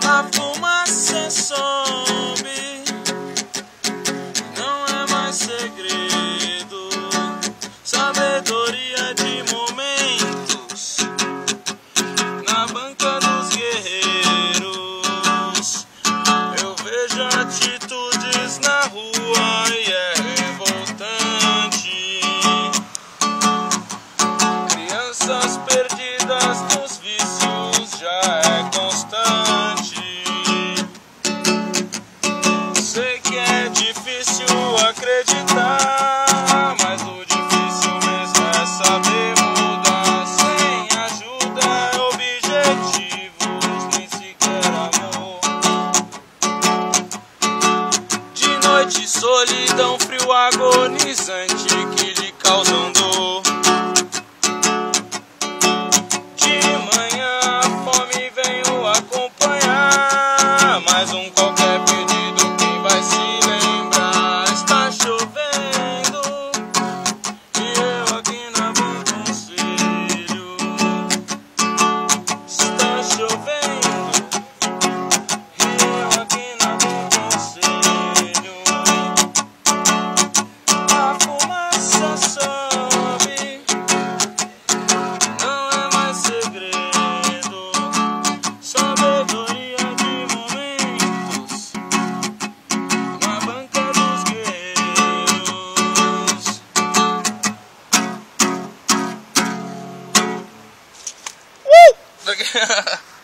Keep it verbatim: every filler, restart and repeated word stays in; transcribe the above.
A fumaça sobe, não é mais segredo. Sabedoria de momentos na banca dos guerreiros. Eu vejo atitudes na rua e é revoltante. Crianças perdidas nos vícios já é constante. Sei que é difícil acreditar, mas o difícil mesmo é saber mudar. Sem ajuda, objetivos, nem sequer amor. De noite, solidão, frio agonizante que lhe causam dor. De manhã, a fome venho acompanhar. Mais um qualquer pedido, quem vai se lembrar? Está chovendo e eu aqui na Bom Conselho. Está chovendo e eu aqui na Bom Conselho. A fumaça sobe, não é mais segredo. Sabedoria de momentos na banca dos guerreiros. Uh!